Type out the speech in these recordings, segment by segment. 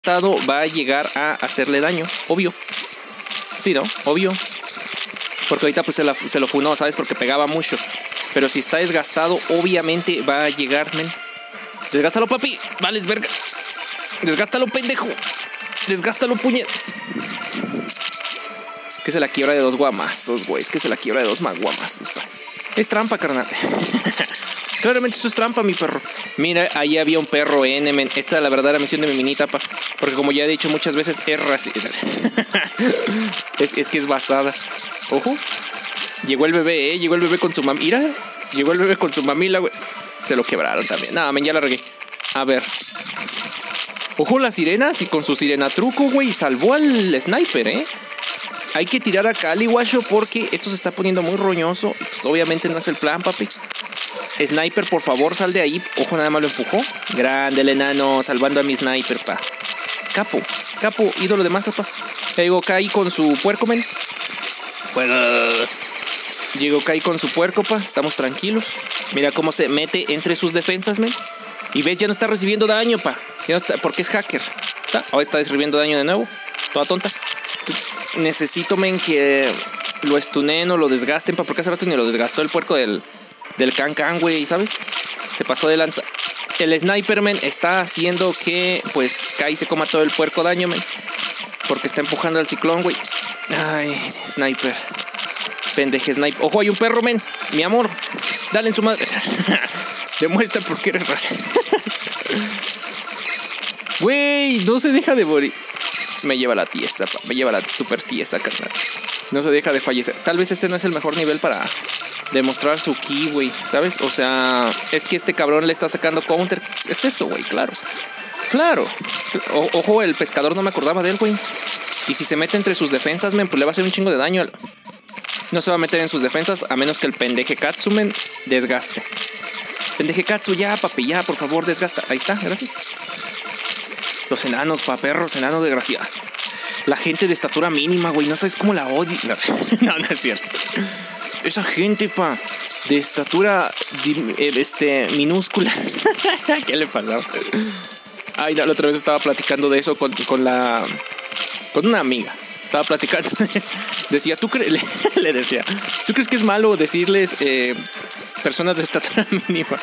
desgastado va a llegar a hacerle daño, obvio. Sí, ¿no? Obvio. Porque ahorita pues se lo funó, ¿sabes? Porque pegaba mucho. Pero si está desgastado, obviamente va a llegar, men. Desgástalo, papi. Vales, verga. Desgástalo, pendejo. Desgástalo, puñet. Que se la quiebra de 2 guamazos, güey. Es que se la quiebra de 2 más guamazos, pa. Es trampa, carnal. Claramente esto es trampa, mi perro. Mira, ahí había un perro N, men. Esta es la verdadera misión de mi minita, pa. Porque como ya he dicho muchas veces, es racista. es que es basada. Ojo. Llegó el bebé, llegó el bebé con su mamila. Mira, llegó el bebé con su mamila, güey. Se lo quebraron también. No, men, ya la regué. A ver. Ojo, las sirenas y con su sirena truco, güey. Salvó al sniper, Hay que tirar acá al iguacho porque esto se está poniendo muy roñoso. Pues obviamente no es el plan, papi. Sniper, por favor, sal de ahí. Ojo, nada más lo empujó. Grande el enano, salvando a mi sniper, pa. Capo, ídolo de masa, pa. Llegó Kai con su puerco, men. Llegó Kai con su puerco, pa. Estamos tranquilos. Mira cómo se mete entre sus defensas, men. Y ves, ya no está recibiendo daño, pa. Ya no está, porque es hacker. Ahora está recibiendo daño de nuevo. Toda tonta. Necesito, men, que lo stuneen o lo desgasten, pa. Porque hace rato ni lo desgastó el puerco del Can, güey, ¿sabes? Se pasó de lanza. El Sniperman está haciendo que, pues, Kai se coma todo el puerco daño, men. Porque está empujando al ciclón, güey. Ay, Sniper. Pendeje Sniper. Ojo, hay un perro, men. Mi amor. Dale en su madre. Demuestra por qué eres racista. Güey, no se deja de morir. Me lleva la tiesa, pa. Me lleva la super tiesa, carnal. No se deja de fallecer. Tal vez este no es el mejor nivel para demostrar su ki, güey, ¿sabes? O sea, es que este cabrón le está sacando counter. Es eso, güey, claro. Ojo, el pescador no me acordaba de él, güey. Y si se mete entre sus defensas, men, pues le va a hacer un chingo de daño. No se va a meter en sus defensas a menos que el pendeje Katsu, men, desgaste. Pendeje Katsu, ya, papi, ya, por favor, desgasta. Ahí está, gracias. Los enanos, pa, perros, enanos de gracia. La gente de estatura mínima, güey, no sabes cómo la odio. No es cierto. Esa gente, pa, de estatura minúscula. ¿Qué le pasó? Ay, no, la otra vez estaba platicando de eso con una amiga. Estaba platicando de eso. Decía, le decía, ¿tú crees que es malo decirles personas de estatura mínima?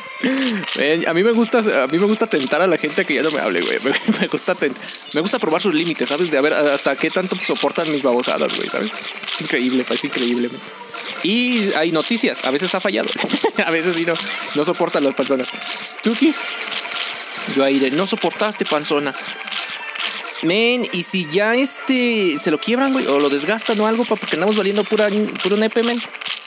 A mí me gusta tentar a la gente a que ya no me hable, güey. Me gusta probar sus límites, ¿sabes? De a ver hasta qué tanto soportan mis babosadas, güey, ¿sabes? Es increíble, es increíble, güey. Y hay noticias, a veces ha fallado. A veces sí no soportan las personas. Tuki, yo ahí de no soportaste, panzona. Men, y si ya se lo quiebran, güey, o lo desgastan o algo, porque andamos valiendo puro nepe, men.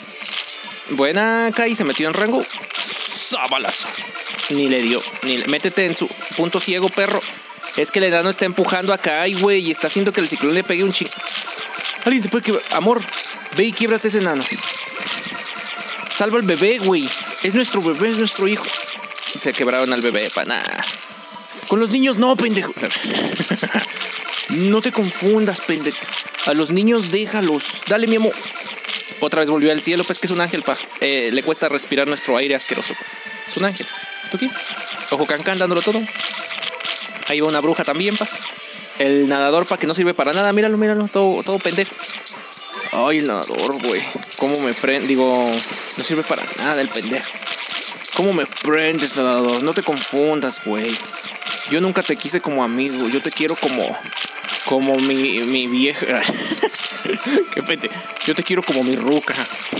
Buena, Kai, se metió en rango. Balazo. Ni le dio. Métete en su punto ciego, perro. Es que el enano está empujando a Kai, güey, y está haciendo que el ciclón le pegue un chingo. Alguien se puede quebrar. Amor, ve y quiebrate ese enano. Salva al bebé, güey. Es nuestro bebé, es nuestro hijo. Se quebraron al bebé, pa' nada. Con los niños no, pendejo. No te confundas, pendejo. A los niños déjalos. Dale, mi amor. Otra vez volvió al cielo, pues que es un ángel, pa. Le cuesta respirar nuestro aire asqueroso, pa. Es un ángel. ¿Tú qué? Ojo, Cancan dándolo todo. Ahí va una bruja también, pa. El nadador, pa, que no sirve para nada. Míralo, todo pendejo. Ay, el nadador, güey. ¿Cómo me prende? Digo, no sirve para nada el pendejo. ¿Cómo me prendes, nadador? No te confundas, güey. Yo nunca te quise como amigo. Yo te quiero como mi vieja. Qué pente. Yo te quiero como mi ruca.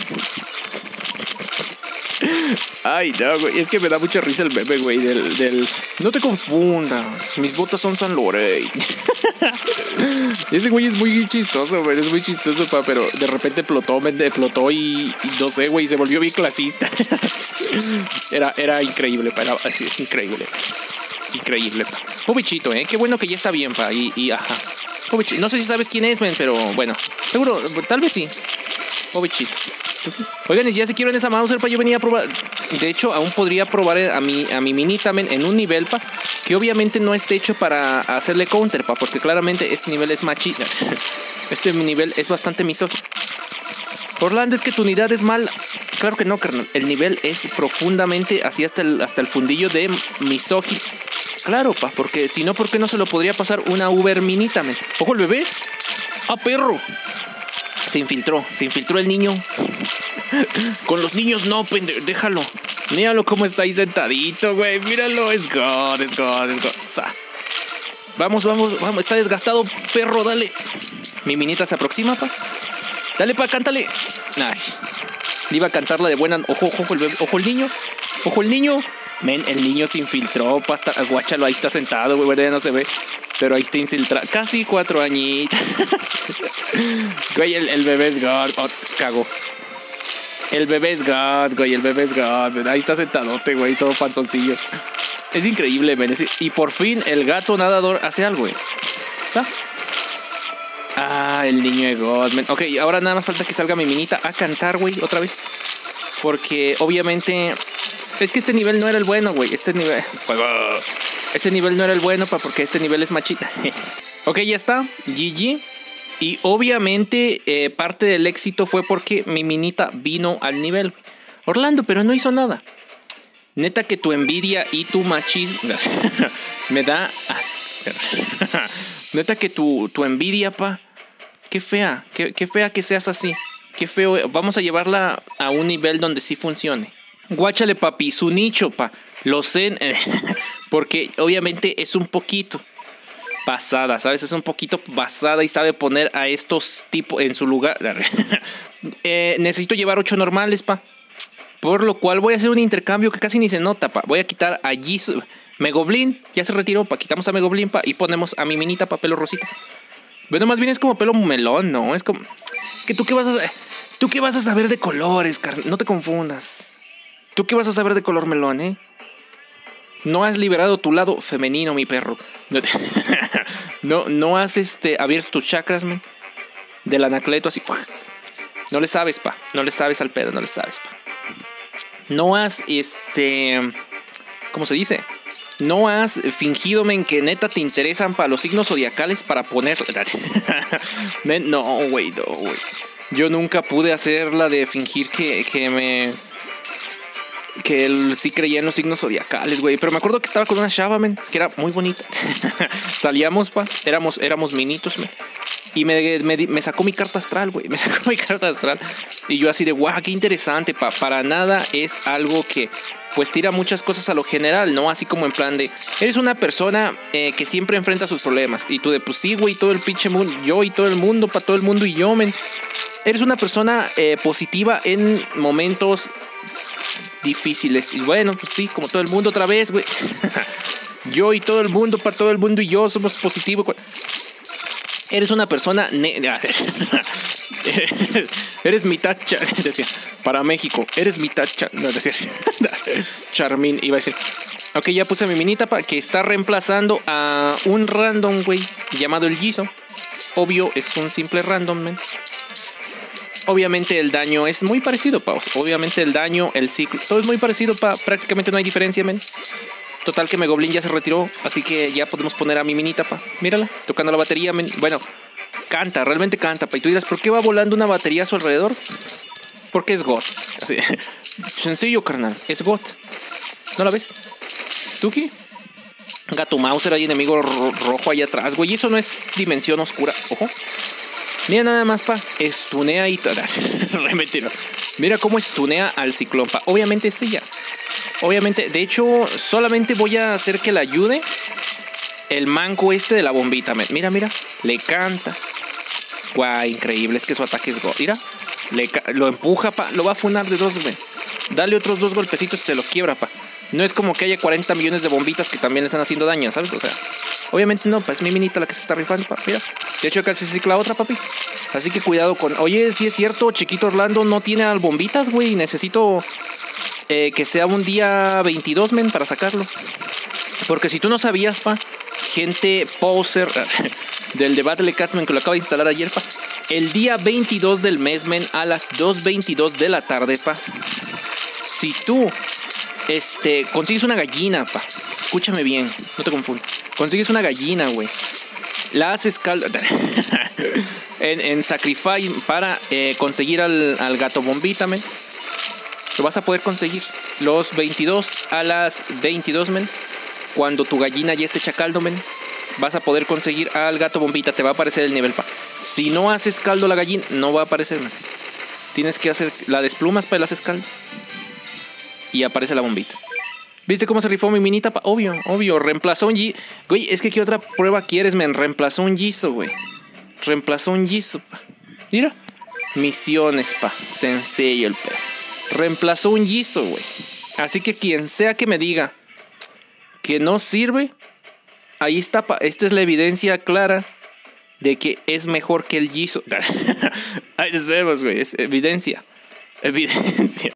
Ay, no, güey. Es que me da mucha risa el bebé, güey. No te confundas. Mis botas son San Lorey. Ese güey es muy chistoso, güey. Es muy chistoso, pa. Pero de repente explotó y no sé, güey. Se volvió bien clasista. Era increíble, pa. Es increíble. Increíble, pa. Pobichito, qué bueno que ya está bien, pa. Ajá. Pobichito. No sé si sabes quién es, men, pero bueno. Seguro, tal vez sí. Pobichito. Oigan, y si ya se quieren esa Mauser, pa, yo venía a probar. De hecho, aún podría probar a mi minita, men, en un nivel, pa, que obviamente no esté hecho para hacerle counter, pa, porque claramente este nivel es machista. Este nivel es bastante misógino. Orlando, es que tu unidad es mala. Claro que no, carnal. El nivel es profundamente así hasta el fundillo de misógino. Claro, pa, porque si no, ¿por qué no se lo podría pasar una Uber minita, men? ¡Ojo el bebé! ¡Ah, perro! Se infiltró el niño. Con los niños no, pendejo, déjalo. Míralo cómo está ahí sentadito, güey. Míralo, es God. Vamos, está desgastado, perro, dale. Mi minita se aproxima, pa. Dale, pa, cántale. Ay, le iba a cantar la de buena. Ojo el bebé, ojo el niño. Men, el niño se infiltró, pa, guáchalo, ahí está sentado, güey, ya no se ve. Pero ahí está infiltrado, casi 4 añitos. Güey, el bebé es God. Oh, cago. El bebé es God, güey, el bebé es God. Ahí está sentadote, güey, todo panzoncillo. Es increíble, men. Y por fin el gato nadador hace algo, güey. El niño de God, man. Ok, ahora nada más falta que salga mi minita a cantar, güey, otra vez. Porque obviamente es que este nivel no era el bueno, güey. Este nivel no era el bueno, porque este nivel es machita. Ok, ya está. GG. Y obviamente parte del éxito fue porque mi minita vino al nivel. Orlando, pero no hizo nada. Neta que tu envidia y tu machismo me da asco. Neta que tu envidia, pa. Qué fea que seas así. Qué feo. Vamos a llevarla a un nivel donde sí funcione. Guáchale, papi, su nicho, pa. Lo sé. Porque obviamente es un poquito basada, ¿sabes? Es un poquito basada y sabe poner a estos tipos en su lugar. Necesito llevar 8 normales, pa. Por lo cual voy a hacer un intercambio que casi ni se nota, pa. Voy a quitar a Jisoo. Megoblin ya se retiró, pa. Quitamos a Megoblin, pa. Y ponemos a mi minita, pa, pelo rosita. Bueno, más bien es como pelo melón, ¿no? Es como... que ¿tú qué vas a saber de colores, no te confundas. ¿Tú qué vas a saber de color melón, eh? No has liberado tu lado femenino, mi perro. No has abierto tus chakras, man. Del anacleto así. No le sabes, pa. No le sabes al pedo, no le sabes, pa. No has, ¿cómo se dice? No has fingido, men, que neta te interesan para los signos zodiacales para poner... Men, no, güey. Yo nunca pude hacer la de fingir que él sí creía en los signos zodiacales, güey. Pero me acuerdo que estaba con una chava, men, que era muy bonita. Salíamos, pa. Éramos minitos, men. Y me sacó mi carta astral, güey. Me sacó mi carta astral. Y yo así de, guau, qué interesante, pa. Para nada es algo que, pues, tira muchas cosas a lo general, ¿no? Así como en plan de, eres una persona que siempre enfrenta sus problemas. Y tú de, pues sí, güey, todo el pinche mundo. Yo y todo el mundo, pa, todo el mundo y yo, men. Eres una persona positiva en momentos difíciles. Y bueno, pues sí, como todo el mundo otra vez, güey. Yo y todo el mundo, pa, todo el mundo y yo somos positivos. Eres una persona... eres mitad... decía, para México. Eres mitad... no, decía... Charmín, iba a decir... Ok, ya puse a mi minita, pa, que está reemplazando a un random, güey, llamado el Jisoo. Obvio, es un simple random, man. Obviamente el daño es muy parecido, pa. Obviamente el daño, el ciclo... todo es muy parecido, pa. Prácticamente no hay diferencia, man. Total que Megoblin ya se retiró, así que ya podemos poner a mi minita, pa. Mírala, tocando la batería, men. Bueno, canta, realmente canta, pa. Y tú dirás, ¿por qué va volando una batería a su alrededor? Porque es God. Así. Sencillo, carnal, es God. ¿No la ves? ¿Tuki? Gato Mauser, hay enemigo rojo ahí atrás, güey. Eso no es dimensión oscura. Ojo. Mira nada más, pa. Estunea y... Remetiro. Mira cómo estunea al ciclón, pa. Obviamente es ella. Obviamente, de hecho, solamente voy a hacer que le ayude el manco de la bombita. Mira, le canta. Guau, increíble, es que su ataque es God. Mira, lo empuja, pa. Lo va a funar de 2, güey. Dale otros 2 golpecitos y se lo quiebra, pa. No es como que haya 40 millones de bombitas que también le están haciendo daño, ¿sabes? O sea, obviamente no, pa. Es mi minita la que se está rifando, pa. Mira, de hecho casi se cicla otra, papi. Así que cuidado con... Oye, si es cierto, chiquito Orlando no tiene al bombitas, güey. Necesito... que sea un día 22, men, para sacarlo. Porque si tú no sabías, pa, gente poser del debate de Catsman que lo acaba de instalar ayer, pa, el día 22 del mes, men, a las 2:22 de la tarde, pa, si tú consigues una gallina, pa, escúchame bien, no te confundas, consigues una gallina, güey, la haces en Sacrifice para conseguir al gato bombita, men. Lo vas a poder conseguir los 22 a las 22, men. Cuando tu gallina ya esté chacaldo, men, vas a poder conseguir al gato bombita. Te va a aparecer el nivel, pa. Si no haces caldo a la gallina, no va a aparecer, men. Tienes que hacer la desplumas para el haces caldo. Y aparece la bombita. ¿Viste cómo se rifó mi minita, pa? Obvio, obvio. Reemplazó un Jisoo. Güey, es que ¿qué otra prueba quieres, men? Reemplazó un Jisoo, güey. Reemplazó un Jisoo, pa. Mira. Misiones, pa. Sencillo el pedo. Reemplazó un Jisoo, güey. Así que quien sea que me diga que no sirve, ahí está, pa. Esta es la evidencia clara de que es mejor que el Jisoo. Ahí nos vemos, güey. Es evidencia. Evidencia.